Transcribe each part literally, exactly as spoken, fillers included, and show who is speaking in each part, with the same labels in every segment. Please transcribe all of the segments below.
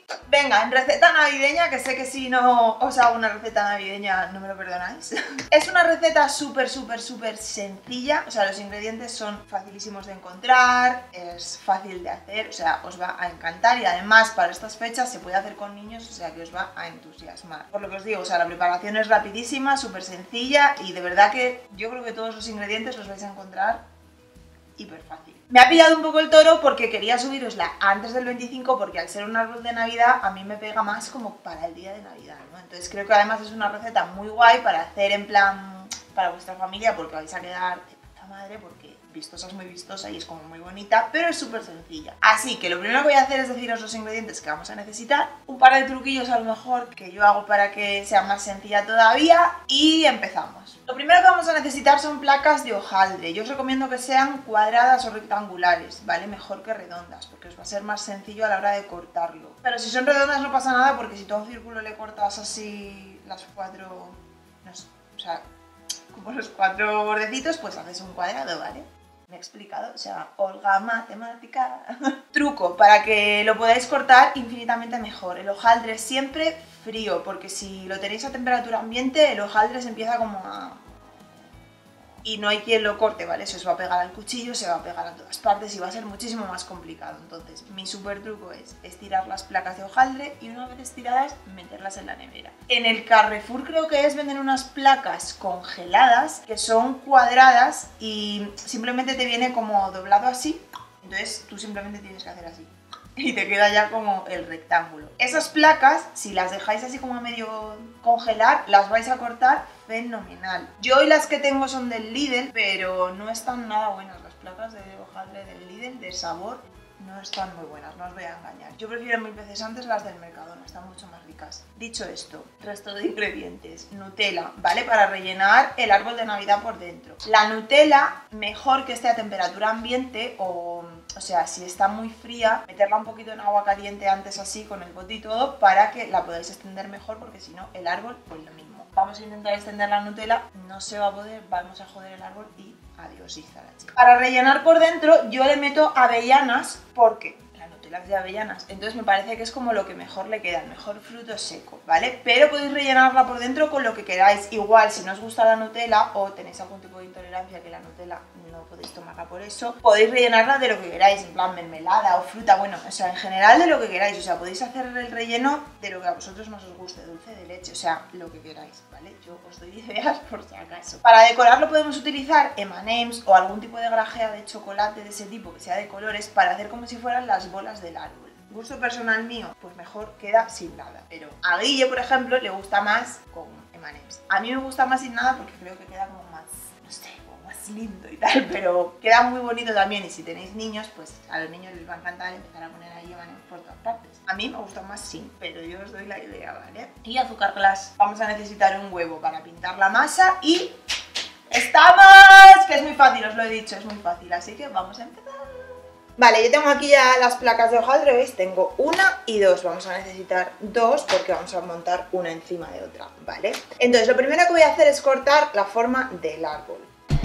Speaker 1: Venga, en receta navideña, que sé que si no os hago una receta navideña no me lo perdonáis. Es una receta súper, súper, súper sencilla. O sea, los ingredientes son facilísimos de encontrar, es fácil de hacer, o sea, os va a encantar. Y además, para estas fechas se puede hacer con niños, o sea, que os va a entusiasmar. Por lo que os digo, o sea, la preparación es rapidísima, súper sencilla. Y de verdad que yo creo que todos los ingredientes los vais a encontrar hiper fácil. Me ha pillado un poco el toro porque quería subirosla antes del veinticinco, porque al ser un árbol de Navidad a mí me pega más como para el día de Navidad, ¿no? Entonces creo que además es una receta muy guay para hacer en plan para vuestra familia, porque vais a quedar de puta madre, porque vistosa es muy vistosa y es como muy bonita, pero es súper sencilla. Así que lo primero que voy a hacer es deciros los ingredientes que vamos a necesitar, un par de truquillos a lo mejor que yo hago para que sea más sencilla todavía, y empezamos. Lo primero que vamos a necesitar son placas de hojaldre. Yo os recomiendo que sean cuadradas o rectangulares, ¿vale? Mejor que redondas, porque os va a ser más sencillo a la hora de cortarlo. Pero si son redondas no pasa nada, porque si tú a un círculo le cortas así las cuatro, no sé, o sea, como los cuatro bordecitos, pues haces un cuadrado, ¿vale? ¿Me he explicado? O sea, Olga matemática. Truco, para que lo podáis cortar infinitamente mejor. El hojaldre siempre frío, porque si lo tenéis a temperatura ambiente, el hojaldre se empieza como a... y no hay quien lo corte, ¿vale? Se os va a pegar al cuchillo, se va a pegar a todas partes y va a ser muchísimo más complicado. Entonces, mi súper truco es estirar las placas de hojaldre y una vez estiradas, meterlas en la nevera. En el Carrefour creo que es, venden unas placas congeladas que son cuadradas y simplemente te viene como doblado así. Entonces, tú simplemente tienes que hacer así y te queda ya como el rectángulo. Esas placas, si las dejáis así como a medio congelar, las vais a cortar fenomenal. Yo hoy las que tengo son del Lidl, pero no están nada buenas. Las placas de hojaldre del Lidl, de sabor, no están muy buenas, no os voy a engañar. Yo prefiero mil veces antes las del Mercadona, están mucho más ricas. Dicho esto, resto de ingredientes. Nutella, ¿vale? Para rellenar el árbol de Navidad por dentro. La Nutella, mejor que esté a temperatura ambiente o... O sea, si está muy fría, meterla un poquito en agua caliente antes así, con el bote y todo, para que la podáis extender mejor, porque si no, el árbol, pues lo mismo. Vamos a intentar extender la Nutella, no se va a poder, vamos a joder el árbol y adiós, chica. Para rellenar por dentro, yo le meto avellanas, porque la Nutella es de avellanas, entonces me parece que es como lo que mejor le queda, el mejor fruto seco, ¿vale? Pero podéis rellenarla por dentro con lo que queráis. Igual, si no os gusta la Nutella o tenéis algún tipo de intolerancia que la Nutella no podéis tomarla por eso, podéis rellenarla de lo que queráis, en plan mermelada o fruta, bueno, o sea, en general de lo que queráis, o sea, podéis hacer el relleno de lo que a vosotros más os guste, dulce de leche, o sea, lo que queráis, ¿vale? Yo os doy ideas por si acaso. Para decorarlo podemos utilizar eme and eme's o algún tipo de grajea de chocolate de ese tipo que sea de colores, para hacer como si fueran las bolas del árbol. Gusto personal mío, pues mejor queda sin nada, pero a Guille, por ejemplo, le gusta más con eme and eme's. A mí me gusta más sin nada porque creo que queda como más, no sé, lindo y tal, pero queda muy bonito también. Y si tenéis niños, pues a los niños les va a encantar empezar a poner ahí eme and eme's por todas partes. A mí me gusta más sin, pero yo os doy la idea, ¿vale? Y azúcar glass. Vamos a necesitar un huevo para pintar la masa y ¡estamos! Que es muy fácil, os lo he dicho, es muy fácil, así que vamos a empezar. Vale, yo tengo aquí ya las placas de hojaldre, ¿veis? Tengo una y dos, vamos a necesitar dos porque vamos a montar una encima de otra, ¿vale? Entonces, lo primero que voy a hacer es cortar la forma del árbol.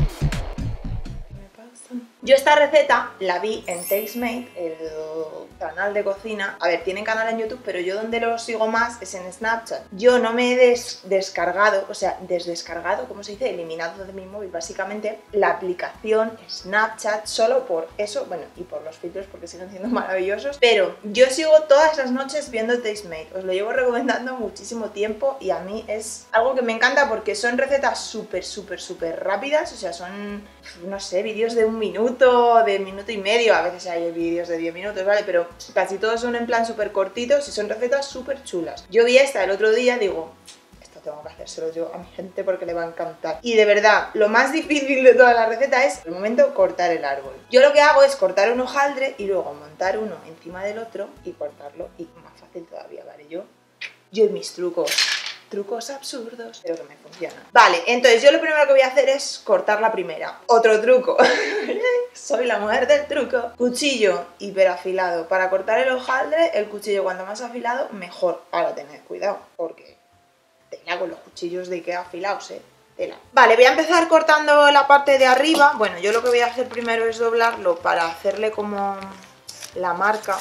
Speaker 1: Yo esta receta la vi en Tastemade, el canal de cocina. A ver, tienen canal en YouTube, pero yo donde lo sigo más es en Snapchat. Yo no me he des descargado, o sea, desdescargado, ¿cómo se dice? Eliminado de mi móvil, básicamente, la aplicación Snapchat, solo por eso, bueno, y por los filtros, porque siguen siendo maravillosos. Pero yo sigo todas las noches viendo Tastemade, os lo llevo recomendando muchísimo tiempo y a mí es algo que me encanta porque son recetas súper, súper, súper rápidas, o sea, son, no sé, vídeos de un minuto, de minuto y medio, a veces hay vídeos de diez minutos, ¿vale? Pero casi todos son en plan súper cortitos y son recetas súper chulas. Yo vi esta el otro día, digo, esto tengo que hacérselo yo a mi gente porque le va a encantar. Y de verdad, lo más difícil de toda la receta es, de momento, cortar el árbol. Yo lo que hago es cortar un hojaldre y luego montar uno encima del otro y cortarlo, y más fácil todavía, ¿vale? Yo, yo y mis trucos. Trucos absurdos, pero que me funcionan. Vale, entonces yo lo primero que voy a hacer es cortar la primera. Otro truco. Soy la mujer del truco. Cuchillo hiperafilado. Para cortar el hojaldre, el cuchillo cuanto más afilado, mejor. Ahora tened cuidado, porque tela con los cuchillos de Ikea afilados, eh. Tela. Vale, voy a empezar cortando la parte de arriba. Bueno, yo lo que voy a hacer primero es doblarlo para hacerle como la marca,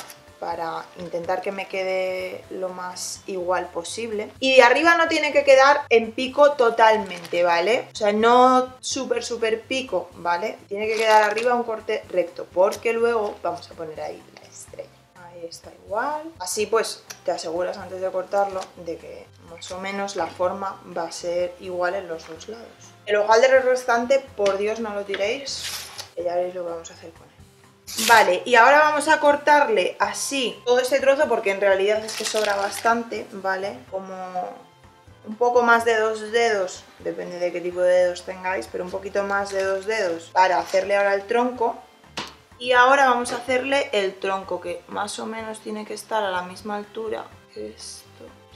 Speaker 1: para intentar que me quede lo más igual posible. Y de arriba no tiene que quedar en pico totalmente, ¿vale? O sea, no súper súper pico, ¿vale? Tiene que quedar arriba un corte recto, porque luego vamos a poner ahí la estrella. Ahí está igual. Así pues te aseguras antes de cortarlo de que más o menos la forma va a ser igual en los dos lados. El hojaldre restante, por Dios no lo tiréis, que ya veréis lo que vamos a hacer con él. Vale, y ahora vamos a cortarle así todo este trozo, porque en realidad es que sobra bastante, ¿vale? Como un poco más de dos dedos, depende de qué tipo de dedos tengáis, pero un poquito más de dos dedos para hacerle ahora el tronco. Y ahora vamos a hacerle el tronco, que más o menos tiene que estar a la misma altura que esto.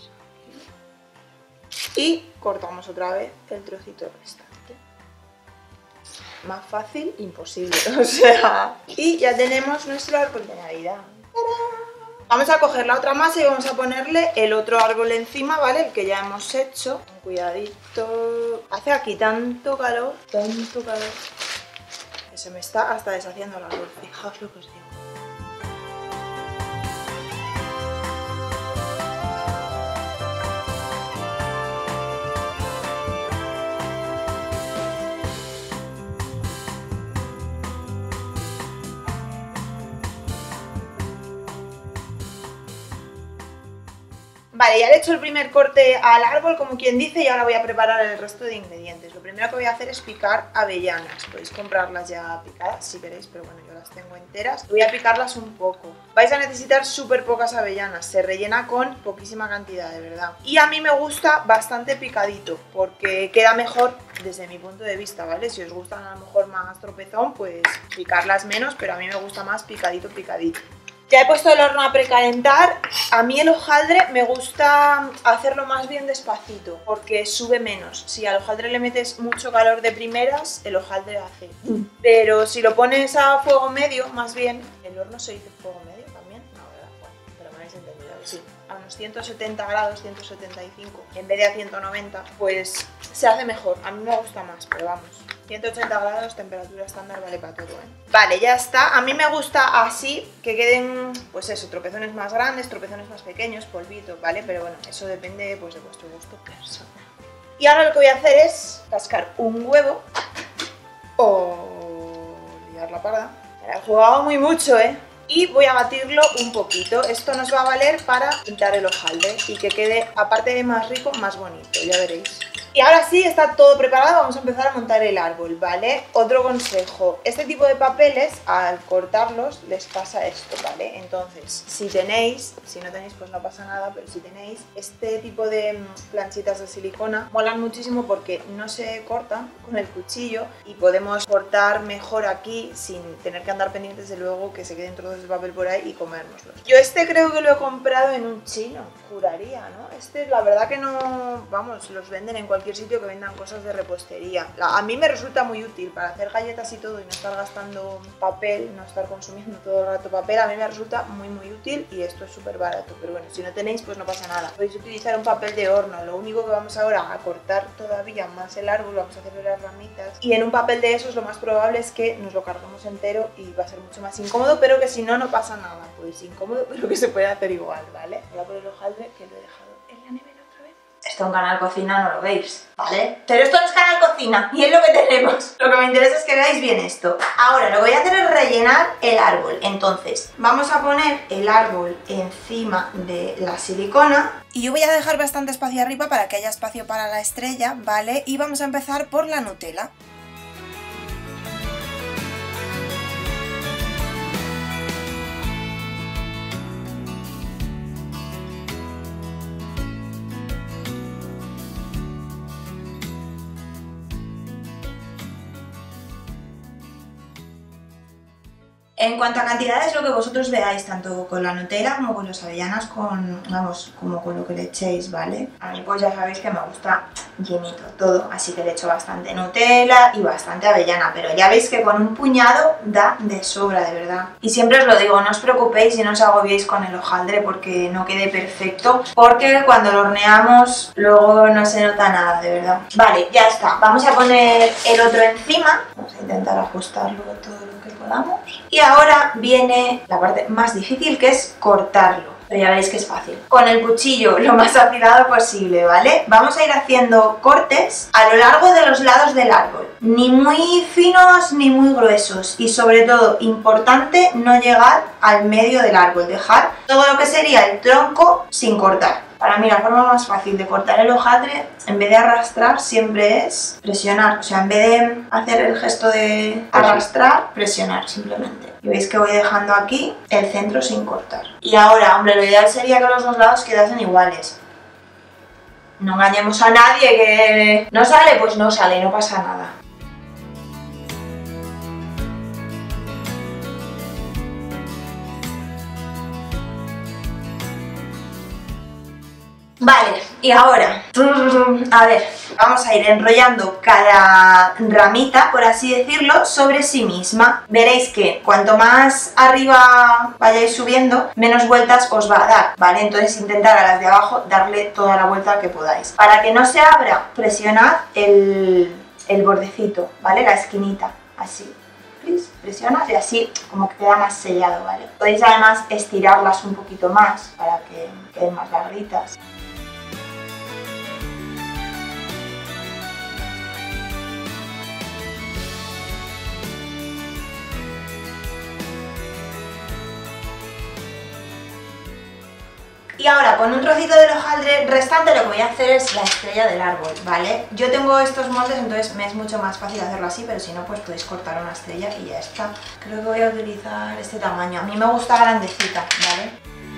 Speaker 1: Y cortamos otra vez el trocito restante. Más fácil, imposible, o sea... Y ya tenemos nuestro árbol de Navidad. ¡Tarán! Vamos a coger la otra masa y vamos a ponerle el otro árbol encima, ¿vale? El que ya hemos hecho. Cuidadito... Hace aquí tanto calor, tanto calor... que se me está hasta deshaciendo el árbol. Fijaos lo que os digo. Vale, ya le he hecho el primer corte al árbol, como quien dice, y ahora voy a preparar el resto de ingredientes. Lo primero que voy a hacer es picar avellanas. Podéis comprarlas ya picadas si queréis, pero bueno, yo las tengo enteras. Voy a picarlas un poco. Vais a necesitar súper pocas avellanas, se rellena con poquísima cantidad, de verdad. Y a mí me gusta bastante picadito, porque queda mejor desde mi punto de vista, ¿vale? Si os gustan a lo mejor más tropezón, pues picarlas menos, pero a mí me gusta más picadito, picadito. Ya he puesto el horno a precalentar. A mí el hojaldre me gusta hacerlo más bien despacito, porque sube menos. Si al hojaldre le metes mucho calor de primeras, el hojaldre hace. Pero si lo pones a fuego medio, más bien, ¿el horno se dice fuego medio también? No, ¿verdad? Bueno, pero me habéis entendido, sí. A unos ciento setenta grados, ciento setenta y cinco, en vez de a ciento noventa, pues se hace mejor. A mí me gusta más, pero vamos. ciento ochenta grados, temperatura estándar, vale para todo, ¿eh? Vale, ya está. A mí me gusta así, que queden, pues eso, tropezones más grandes, tropezones más pequeños, polvito, ¿vale? Pero bueno, eso depende, pues, de vuestro gusto personal. Y ahora lo que voy a hacer es cascar un huevo o liar la parda. Me la he jugado muy mucho, ¿eh? Y voy a batirlo un poquito. Esto nos va a valer para pintar el hojaldre y que quede, aparte de más rico, más bonito, ya veréis. Y ahora sí, está todo preparado, vamos a empezar a montar el árbol, ¿vale? Otro consejo, este tipo de papeles, al cortarlos, les pasa esto, ¿vale? Entonces, si tenéis, si no tenéis pues no pasa nada, pero si tenéis este tipo de planchitas de silicona, molan muchísimo porque no se cortan con el cuchillo y podemos cortar mejor aquí sin tener que andar pendientes de luego que se queden trozos de papel por ahí y comérnoslos. Yo este creo que lo he comprado en un chino, juraría, ¿no? Este la verdad que no, vamos, los venden en cualquier sitio que vendan cosas de repostería. A mí me resulta muy útil para hacer galletas y todo y no estar gastando papel, no estar consumiendo todo el rato papel. A mí me resulta muy muy útil y esto es súper barato, pero bueno, si no tenéis pues no pasa nada. Podéis utilizar un papel de horno. Lo único que vamos ahora a cortar todavía más el árbol, vamos a hacerle las ramitas y en un papel de esos lo más probable es que nos lo carguemos entero y va a ser mucho más incómodo, pero que si no, no pasa nada. Pues incómodo, pero que se puede hacer igual, ¿vale? Voy a poner el hojaldre que lo he dejado en la nevera. Esto en Canal Cocina no lo veis, ¿vale? Pero esto no es Canal Cocina y es lo que tenemos. Lo que me interesa es que veáis bien esto. Ahora lo que voy a hacer es rellenar el árbol. Entonces vamos a poner el árbol encima de la silicona. Y yo voy a dejar bastante espacio arriba para que haya espacio para la estrella, ¿vale? Y vamos a empezar por la Nutella. En cuanto a cantidades, lo que vosotros veáis, tanto con la Nutella como con las avellanas, con, vamos, como con lo que le echéis, ¿vale? A mí pues ya sabéis que me gusta llenito todo, así que le echo bastante Nutella y bastante avellana, pero ya veis que con un puñado da de sobra, de verdad. Y siempre os lo digo, no os preocupéis y no os agobiéis con el hojaldre porque no quede perfecto, porque cuando lo horneamos luego no se nota nada, de verdad. Vale, ya está. Vamos a poner el otro encima. Vamos a intentar ajustarlo todo lo que podamos.
Speaker 2: podamos. Y ahora viene la parte más difícil, que es cortarlo. Pero ya veréis que es fácil. Con el cuchillo lo más afilado posible, ¿vale? Vamos a ir haciendo cortes a lo largo de los lados del árbol. Ni muy finos ni muy gruesos. Y sobre todo, importante, no llegar al medio del árbol. Dejar todo lo que sería el tronco sin cortar. Para mí la forma más fácil de cortar el hojaldre, en vez de arrastrar, siempre es presionar. O sea, en vez de hacer el gesto de arrastrar, presionar simplemente. Y veis que voy dejando aquí el centro sin cortar. Y ahora, hombre, lo ideal sería que los dos lados quedasen iguales. No engañemos a nadie, que no sale, pues no sale, no pasa nada. Vale, y ahora, a ver, vamos a ir enrollando cada ramita, por así decirlo, sobre sí misma. Veréis que cuanto más arriba vayáis subiendo, menos vueltas os va a dar, ¿vale? Entonces intentad a las de abajo darle toda la vuelta que podáis. Para que no se abra, presionad el, el bordecito, ¿vale? La esquinita, así. Presionas y así como que queda más sellado, ¿vale? Podéis además estirarlas un poquito más para que queden más larguitas. Y ahora con un trocito del hojaldre restante lo que voy a hacer es la estrella del árbol, ¿vale? Yo tengo estos moldes, entonces me es mucho más fácil hacerlo así, pero si no, pues podéis cortar una estrella y ya está. Creo que voy a utilizar este tamaño. A mí me gusta grandecita, ¿vale?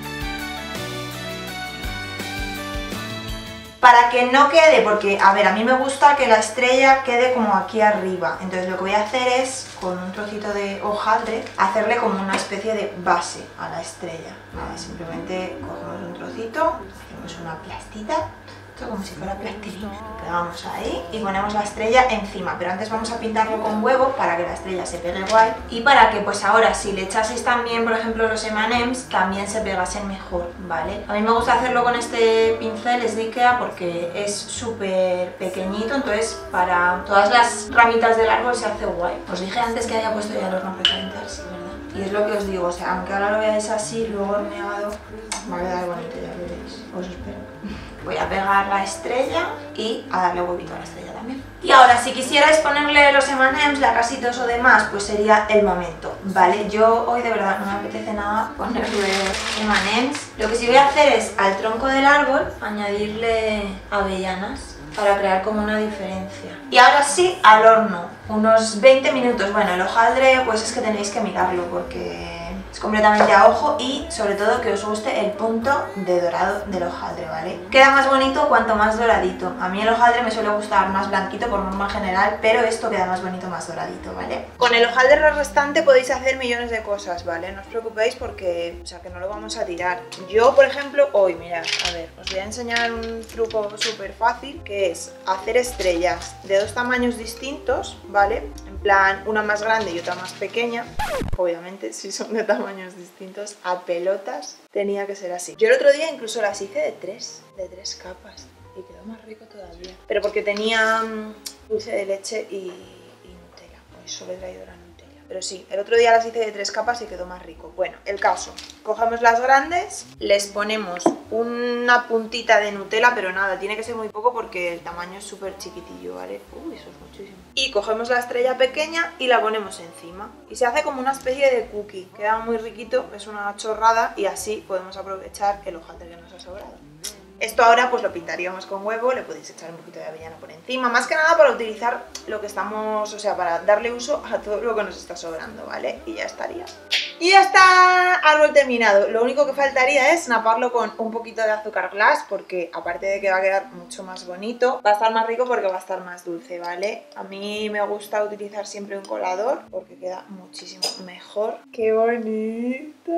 Speaker 2: Para que no quede, porque, a ver, a mí me gusta que la estrella quede como aquí arriba. Entonces lo que voy a hacer es, con un trocito de hojaldre, hacerle como una especie de base a la estrella. Vale, simplemente cogemos un trocito, hacemos una plastita, esto como si fuera plastilina. Lo pegamos ahí y ponemos la estrella encima. Pero antes vamos a pintarlo con huevo para que la estrella se pegue guay. Y para que, pues ahora, si le echaseis también, por ejemplo, los eme and ems, también se pegasen mejor, ¿vale? A mí me gusta hacerlo con este pincel, es de Ikea, porque es súper pequeñito, entonces para todas las ramitas del árbol se hace guay. Os dije antes que había puesto ya el horno precalentar, sí, ¿verdad? Y es lo que os digo, o sea, aunque ahora lo veáis así, luego horneado, va a quedar bonito, ya veréis. Os espero. Voy a pegar la estrella y a darle huevito a la estrella también. Y ahora, si quisierais ponerle los eme and ems, lacasitos o demás, pues sería el momento, ¿vale? Yo hoy de verdad no me apetece nada ponerle eme and ems. Lo que sí voy a hacer es al tronco del árbol añadirle avellanas para crear como una diferencia. Y ahora sí, al horno, unos veinte minutos. Bueno, el hojaldre pues es que tenéis que mirarlo porque es completamente a ojo y sobre todo que os guste el punto de dorado del hojaldre, ¿vale? Queda más bonito cuanto más doradito. A mí el hojaldre me suele gustar más blanquito por norma general, pero esto queda más bonito más doradito, ¿vale? Con el hojaldre restante podéis hacer millones de cosas, ¿vale? No os preocupéis porque, o sea, que no lo vamos a tirar. Yo, por ejemplo, hoy, mirad, a ver, os voy a enseñar un truco súper fácil, que es hacer estrellas de dos tamaños distintos, ¿vale? En plan, una más grande y otra más pequeña. Obviamente, si son de tamaños distintos, a pelotas tenía que ser así. Yo el otro día incluso las hice de tres, de tres capas y quedó más rico todavía. Pero porque tenía um, dulce de leche y, y Nutella. Hoy solo he traído la Nutella. Pero sí, el otro día las hice de tres capas y quedó más rico. Bueno, el caso, cogemos las grandes, les ponemos una puntita de Nutella, pero nada, tiene que ser muy poco porque el tamaño es súper chiquitillo, ¿vale? Uy, eso es muchísimo. Y cogemos la estrella pequeña y la ponemos encima. Y se hace como una especie de cookie, queda muy riquito, es una chorrada y así podemos aprovechar el hojaldre que nos ha sobrado. Esto ahora pues lo pintaríamos con huevo, le podéis echar un poquito de avellana por encima, más que nada para utilizar lo que estamos, o sea, para darle uso a todo lo que nos está sobrando, ¿vale? Y ya estaría. Y ya está, árbol terminado. Lo único que faltaría es naparlo con un poquito de azúcar glass, porque aparte de que va a quedar mucho más bonito, va a estar más rico porque va a estar más dulce, ¿vale? A mí me gusta utilizar siempre un colador porque queda muchísimo mejor. ¡Qué bonita!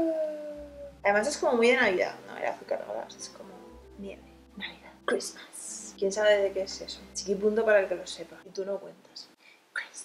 Speaker 2: Además es como muy de Navidad, ¿no? El azúcar glass es como nieve, Navidad, Christmas. ¿Quién sabe de qué es eso? Chiquipunto para el que lo sepa. Y tú no cuentas. Christmas.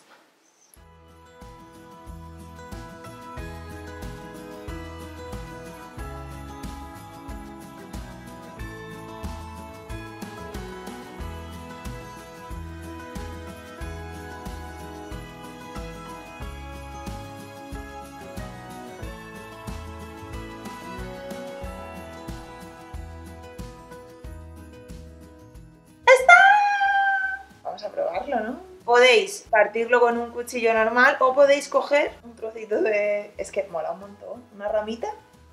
Speaker 1: partirlo, ¿no? Podéis partirlo con un cuchillo normal o podéis coger un trocito de... Es que mola un montón. Una ramita.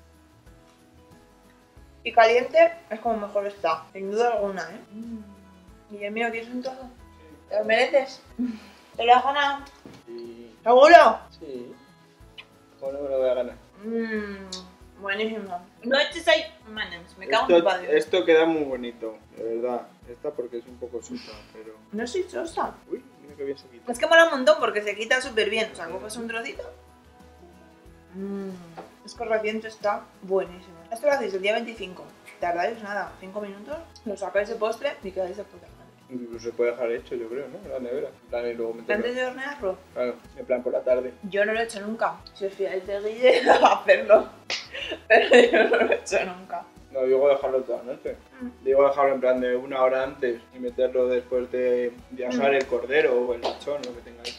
Speaker 1: Y caliente es como mejor está, sin duda alguna, ¿eh? Mm. Y el mío, ¿quieres un trozo? ¿Te lo mereces? ¿Te lo has ganado?
Speaker 3: Sí.
Speaker 1: ¿Seguro?
Speaker 3: Sí. ¿Cómo no me lo voy a ganar?
Speaker 1: Mmm, buenísimo. No eches ahí manos, me cago en tu
Speaker 3: Esto,
Speaker 1: padre.
Speaker 3: esto queda muy bonito, de verdad. Esta porque es un poco sosa, pero...
Speaker 1: No soy sosa.
Speaker 3: Uy, mira que bien se quita.
Speaker 1: Es que mola un montón porque se quita súper bien. O sea, coges un trocito. Mmm, es que reciente está buenísimo. Esto lo hacéis el día veinticinco. Tardáis nada, cinco minutos. Lo sacáis de postre y quedáis de puta madre.
Speaker 3: Incluso se puede dejar hecho, yo creo, ¿no? En la nevera. En plan, y luego meterlo.
Speaker 1: Antes de hornearlo.
Speaker 3: Claro, en plan por la tarde.
Speaker 1: Yo no lo he hecho nunca. Si os fiáis de Guille, a hacerlo. Pero yo no lo he hecho nunca.
Speaker 3: No, digo dejarlo toda la noche.
Speaker 1: Mm.
Speaker 3: Digo dejarlo en plan de una hora antes y meterlo después de, de asar
Speaker 1: Mm.
Speaker 3: el cordero o el lechón, lo que tengáis.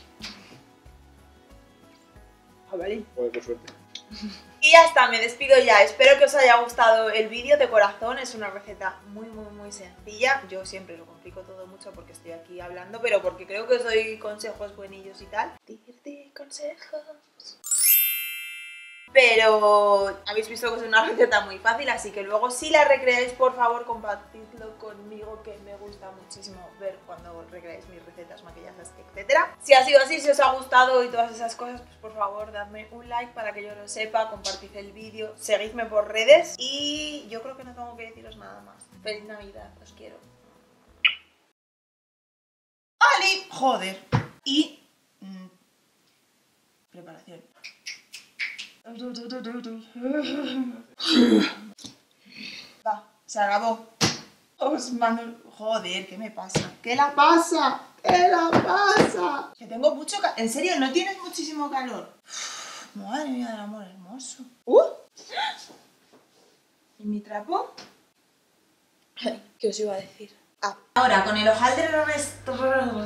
Speaker 1: Jabalí.
Speaker 3: Joder, qué suerte.
Speaker 1: Y ya está, me despido ya. Espero que os haya gustado el vídeo de corazón. Es una receta muy, muy, muy sencilla. Yo siempre lo complico todo mucho porque estoy aquí hablando, pero porque creo que os doy consejos buenillos y tal. Dirte consejos. Pero habéis visto que es una receta muy fácil, así que luego si la recreáis, por favor, compartidlo conmigo, que me gusta muchísimo ver cuando recreáis mis recetas, maquillajes, etcétera. Si ha sido así, si os ha gustado y todas esas cosas, pues por favor, dadme un like para que yo lo sepa, compartid el vídeo, seguidme por redes y yo creo que no tengo que deciros nada más. Feliz Navidad, os quiero. ¡Ali! Joder. Y... Mmm, preparación. Va, se acabó. Os mando... Joder, ¿qué me pasa? ¿Qué la pasa? ¿Qué la pasa? Que tengo mucho calor. ¿En serio? ¿No tienes muchísimo calor? Uf, madre mía del amor hermoso. ¿Uh? ¿Y mi trapo? ¿Qué os iba a decir? Ah.
Speaker 2: Ahora, con el hojaldre resto...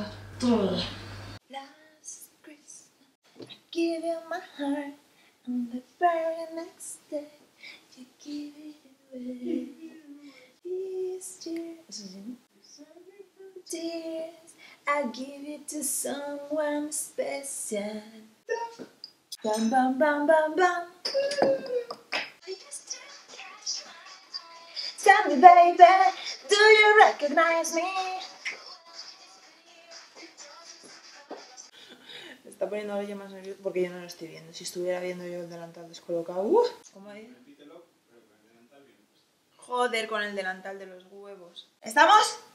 Speaker 1: Last Christmas, I give you my heart. On the very next day, you give it away. These tears, tears, I give it to someone special. Bam, bam, bam, bam, bam. Tell me, baby, do you recognize me? Me está poniendo ahora ya más nervioso porque yo no lo estoy viendo. Si estuviera viendo yo el delantal descolocado... ¡Uh! ¿Cómo es?
Speaker 3: Repítelo, pero con el delantal bien.
Speaker 1: Joder, con el delantal de los huevos. ¿Estamos?